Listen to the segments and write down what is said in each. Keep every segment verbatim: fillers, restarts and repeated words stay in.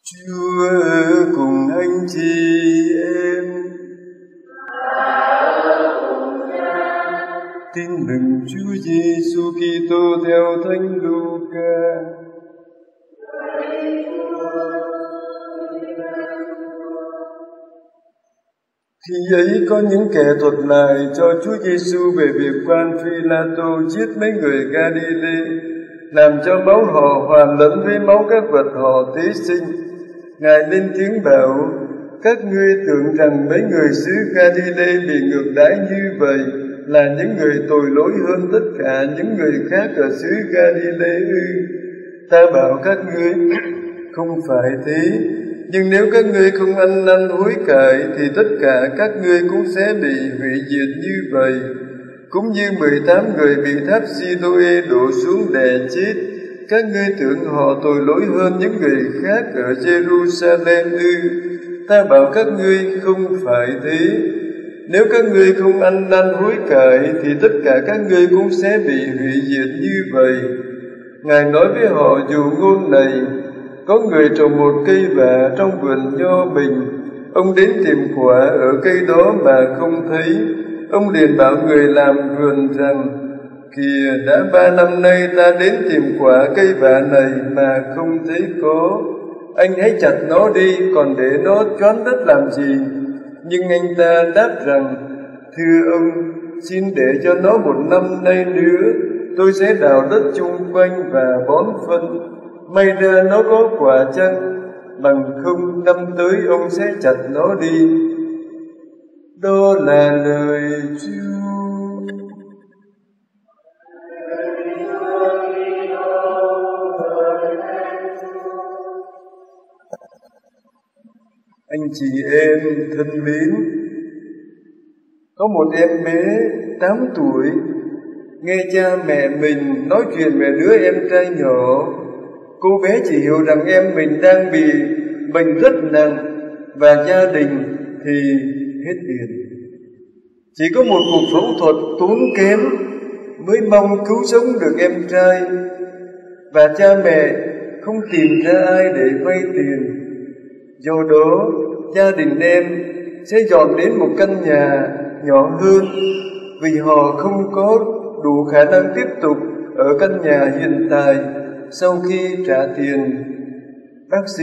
Chúa cùng anh chị em. Tin mừng Chúa Giêsu Kitô theo Thánh Luca. Khi ấy có những kẻ thuật lại cho Chúa Giêsu về việc quan Phi-la-tô giết mấy người Ga-li-lê, làm cho máu họ hòa lẫn với máu các vật họ tế sinh. Ngài lên tiếng bảo: các ngươi tưởng rằng mấy người xứ Ga-li-lê bị ngược đãi như vậy là những người tội lỗi hơn tất cả những người khác ở xứ Ga-li-lê ư? Ta bảo các ngươi, không phải thế. Nhưng nếu các ngươi không ăn năn hối cải thì tất cả các ngươi cũng sẽ bị hủy diệt như vậy. Cũng như mười tám người bị tháp Siloe đổ xuống đè chết, các ngươi tưởng họ tội lỗi hơn những người khác ở Jerusalem ư? Ta bảo các ngươi, không phải thế. Nếu các ngươi không ăn năn hối cải thì tất cả các ngươi cũng sẽ bị hủy diệt như vậy. Ngài nói với họ dụ ngôn này: có người trồng một cây vả trong vườn nho mình. Ông đến tìm quả ở cây đó mà không thấy. Ông liền bảo người làm vườn rằng: kìa, đã ba năm nay ta đến tìm quả cây vả này mà không thấy có. Anh hãy chặt nó đi, còn để nó choán đất làm gì? Nhưng anh ta đáp rằng: thưa ông, xin để cho nó một năm nay nữa, tôi sẽ đào đất chung quanh và bón phân. May ra nó có quả chăng? Bằng không, năm tới ông sẽ chặt nó đi. Đó là lời Chúa. Anh chị em thân mến, có một em bé tám tuổi nghe cha mẹ mình nói chuyện về đứa em trai nhỏ. Cô bé chỉ hiểu rằng em mình đang bị bệnh rất nặng và gia đình thì hết tiền. Chỉ có một cuộc phẫu thuật tốn kém mới mong cứu sống được em trai, và cha mẹ không tìm ra ai để vay tiền. Do đó, gia đình em sẽ dọn đến một căn nhà nhỏ hơn, vì họ không có đủ khả năng tiếp tục ở căn nhà hiện tại sau khi trả tiền bác sĩ.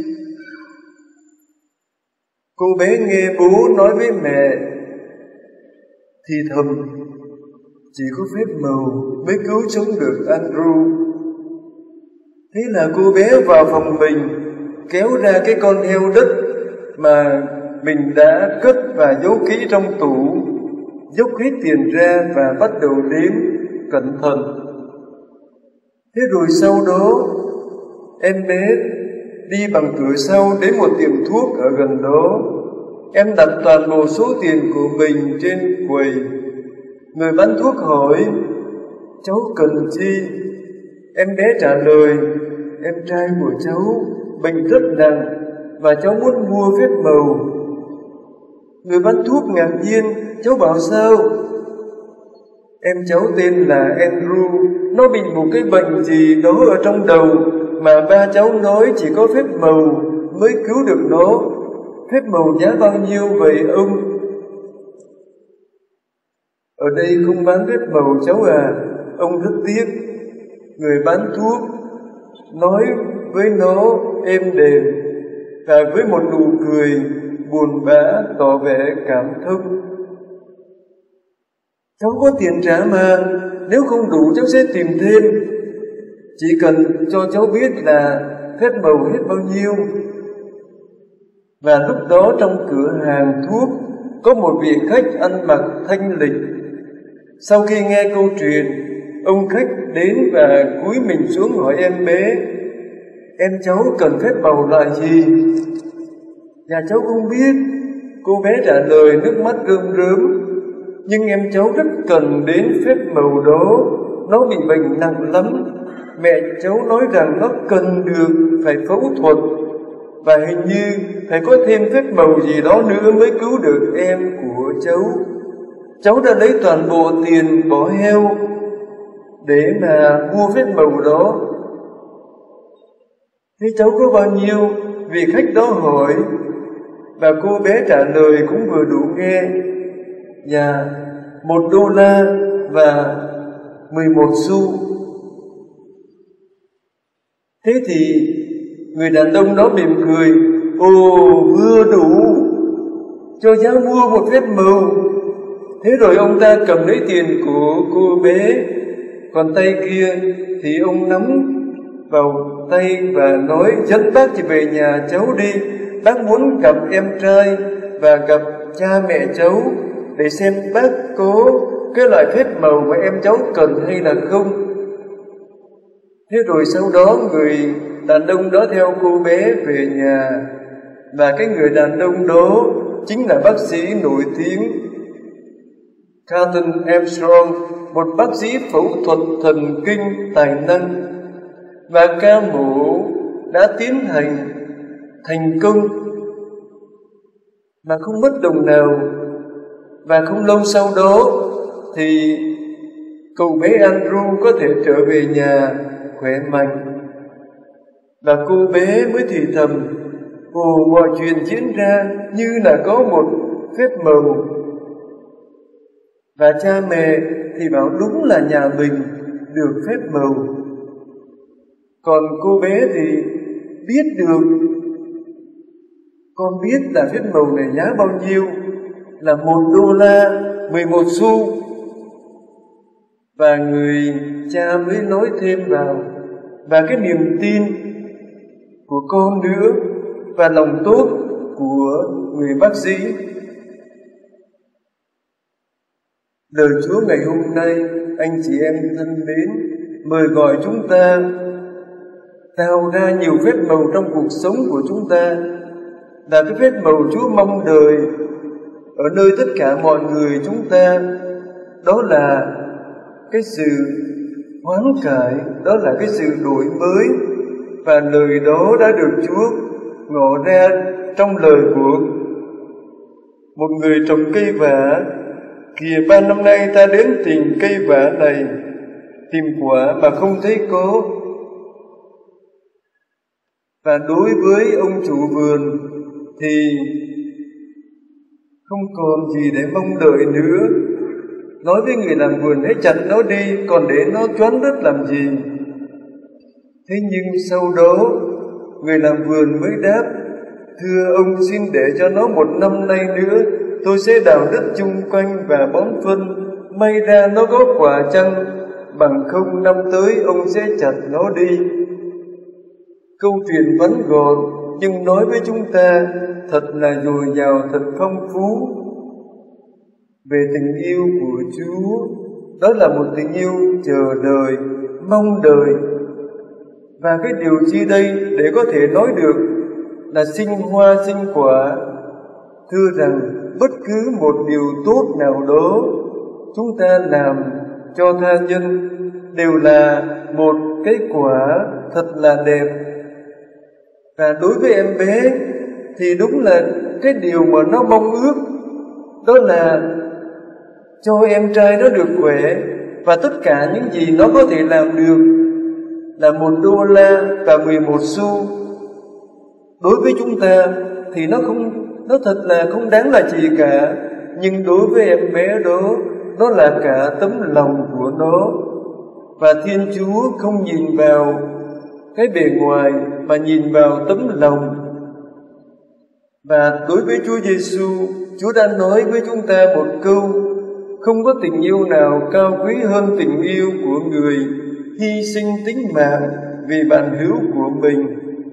Cô bé nghe bố nói với mẹ thì thầm: chỉ có phép màu mới cứu sống được Andrew. Thế là cô bé vào phòng mình, kéo ra cái con heo đất mà mình đã cất và giấu kỹ trong tủ, dốc hết tiền ra và bắt đầu đếm cẩn thận. Thế rồi sau đó, em bé đi bằng cửa sau đến một tiệm thuốc ở gần đó. Em đặt toàn bộ số tiền của mình trên quầy. Người bán thuốc hỏi: cháu cần chi? Em bé trả lời: em trai của cháu bệnh rất nặng và cháu muốn mua phép màu. Người bán thuốc ngạc nhiên: cháu bảo sao? Em cháu tên là Andrew, nó bị một cái bệnh gì đó ở trong đầu mà ba cháu nói chỉ có phép màu mới cứu được nó. Phép màu giá bao nhiêu vậy ông? Ở đây không bán phép màu cháu à, ông rất tiếc. Người bán thuốc nói với nó êm đềm và với một nụ cười buồn bã tỏ vẻ cảm thông: cháu có tiền trả mà, nếu không đủ cháu sẽ tìm thêm. Chỉ cần cho cháu biết là phép màu hết bao nhiêu. Và lúc đó trong cửa hàng thuốc có một vị khách ăn mặc thanh lịch. Sau khi nghe câu chuyện, ông khách đến và cúi mình xuống hỏi em bé: em cháu cần phép màu loại gì? Dạ cháu không biết, cô bé trả lời nước mắt rơm rớm. Nhưng em cháu rất cần đến phép màu đó, nó bị bệnh nặng lắm. Mẹ cháu nói rằng nó cần được phải phẫu thuật, và hình như phải có thêm phép màu gì đó nữa mới cứu được em của cháu. Cháu đã lấy toàn bộ tiền bỏ heo để mà mua phép màu đó. Thế cháu có bao nhiêu? vị khách đó hỏi, và cô bé trả lời cũng vừa đủ nghe. Dạ, một đô la và mười một xu. Thế thì người đàn ông đó mỉm cười, ồ, vừa đủ cho giá mua một phép màu. Thế rồi ông ta cầm lấy tiền của cô bé, còn tay kia thì ông nắm vào tay và nói, dẫn bác trở về nhà cháu đi. Bác muốn gặp em trai và gặp cha mẹ cháu để xem bác có cái loại phép màu mà em cháu cần hay là không. Thế rồi sau đó người đàn ông đó theo cô bé về nhà, và cái người đàn ông đó chính là bác sĩ nổi tiếng Carlton Armstrong, một bác sĩ phẫu thuật thần kinh tài năng, và ca mổ đã tiến hành thành công mà không mất đồng nào. Và không lâu sau đó thì cậu bé Andrew có thể trở về nhà khỏe mạnh. Và cô bé mới thì thầm, ồ, mọi chuyện diễn ra như là có một phép màu. Và cha mẹ thì bảo đúng là nhà mình được phép màu. Còn cô bé thì biết được, con biết là phép màu này giá bao nhiêu, là một đô la mười một xu. Và người cha mới nói thêm vào, và cái niềm tin của con nữa, và lòng tốt của người bác sĩ. Lời Chúa ngày hôm nay, anh chị em thân mến, mời gọi chúng ta tạo ra nhiều phép màu trong cuộc sống của chúng ta, là cái phép màu Chúa mong đợi ở nơi tất cả mọi người chúng ta. Đó là cái sự hoán cải, đó là cái sự đổi mới. Và lời đó đã được Chúa ngỏ ra trong lời của một người trồng cây vả. Kìa, ba năm nay ta đến tìm cây vả này, tìm quả mà không thấy có. Và đối với ông chủ vườn thì không còn gì để mong đợi nữa. Nói với người làm vườn, hãy chặt nó đi, còn để nó choán đất làm gì? Thế nhưng sau đó người làm vườn mới đáp, thưa ông, xin để cho nó một năm nay nữa, tôi sẽ đào đất chung quanh và bón phân, may ra nó có quả chăng, bằng không năm tới ông sẽ chặt nó đi. Câu chuyện ngắn gọn nhưng nói với chúng ta thật là dồi dào, thật phong phú về tình yêu của Chúa. Đó là một tình yêu chờ đợi, mong đợi. Và cái điều chi đây để có thể nói được là sinh hoa sinh quả? Thưa rằng bất cứ một điều tốt nào đó chúng ta làm cho tha nhân đều là một cái quả thật là đẹp. Và đối với em bé thì đúng là cái điều mà nó mong ước, đó là cho em trai nó được khỏe, và tất cả những gì nó có thể làm được là một đô la và mười một xu. Đối với chúng ta thì nó không, nó thật là không đáng là gì cả, nhưng đối với em bé đó, nó là cả tấm lòng của nó. Và Thiên Chúa không nhìn vào cái bề ngoài mà nhìn vào tấm lòng. Và đối với Chúa Giêsu, Chúa đã nói với chúng ta một câu, không có tình yêu nào cao quý hơn tình yêu của người hy sinh tính mạng vì bạn hữu của mình.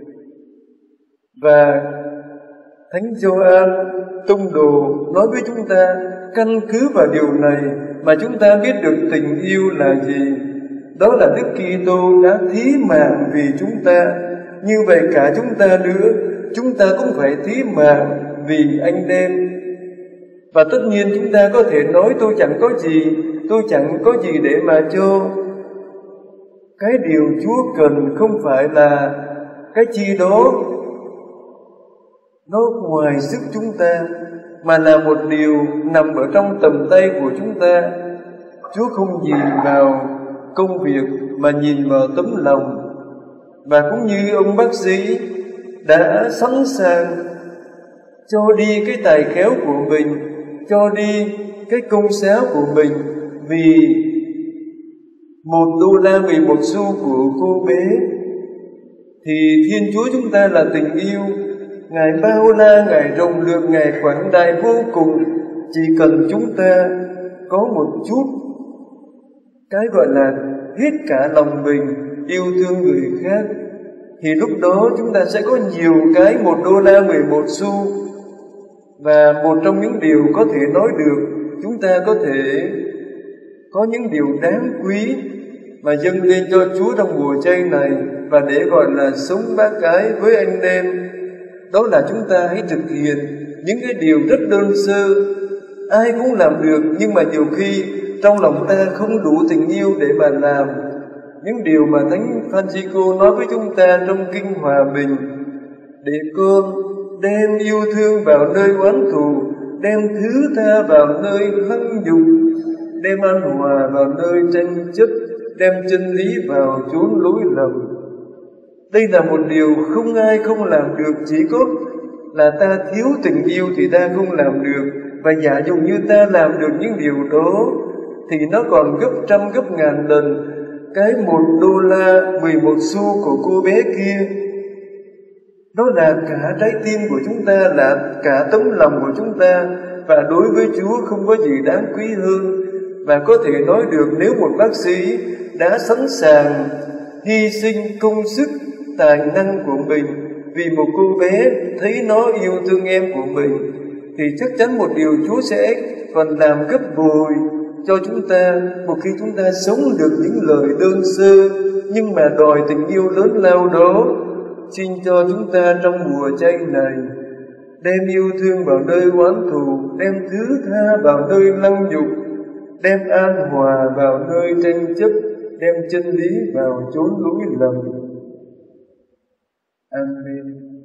Và Thánh Gioan Tông Đồ nói với chúng ta, căn cứ vào điều này mà chúng ta biết được tình yêu là gì. Đó là Đức Kitô đã thí mạng vì chúng ta. Như vậy cả chúng ta nữa, chúng ta cũng phải thí mạng vì anh em. Và tất nhiên chúng ta có thể nói, tôi chẳng có gì, tôi chẳng có gì để mà cho. Cái điều Chúa cần không phải là cái chi đó nó ngoài sức chúng ta, mà là một điều nằm ở trong tầm tay của chúng ta. Chúa không nhìn vào công việc mà nhìn vào tấm lòng. Và cũng như ông bác sĩ đã sẵn sàng cho đi cái tài khéo của mình, cho đi cái công xáo của mình vì một đô la mười một xu của cô bé. Thì Thiên Chúa chúng ta là tình yêu, Ngài bao la, Ngài rộng lượng, Ngài quảng đại vô cùng. Chỉ cần chúng ta có một chút cái gọi là hết cả lòng mình yêu thương người khác, thì lúc đó chúng ta sẽ có nhiều cái một đô la mười một xu. Và một trong những điều có thể nói được, chúng ta có thể có những điều đáng quý mà dâng lên cho Chúa trong mùa chay này, và để gọi là sống bác ái với anh em. Đó là chúng ta hãy thực hiện những cái điều rất đơn sơ, ai cũng làm được, nhưng mà nhiều khi trong lòng ta không đủ tình yêu để mà làm những điều mà Thánh Francisco nói với chúng ta trong Kinh Hòa Bình: để con đem yêu thương vào nơi oán thù, đem thứ tha vào nơi lăng nhục, đem an hòa vào nơi tranh chấp, đem chân lý vào chốn lỗi lầm. Đây là một điều không ai không làm được, chỉ có là ta thiếu tình yêu thì ta không làm được. Và giả dụ như ta làm được những điều đó thì nó còn gấp trăm gấp ngàn lần cái một đô la mười một xu của cô bé kia. Đó là cả trái tim của chúng ta, là cả tấm lòng của chúng ta, và đối với Chúa không có gì đáng quý hơn. Và có thể nói được, nếu một bác sĩ đã sẵn sàng hy sinh công sức, tài năng của mình vì một cô bé thấy nó yêu thương em của mình, thì chắc chắn một điều Chúa sẽ còn làm gấp bội cho chúng ta một khi chúng ta sống được những lời đơn sơ nhưng mà đòi tình yêu lớn lao đó. Xin cho chúng ta trong mùa chay này đem yêu thương vào nơi oán thù, đem thứ tha vào nơi lăng nhục, đem an hòa vào nơi tranh chấp, đem chân lý vào chốn lỗi lầm. Amen.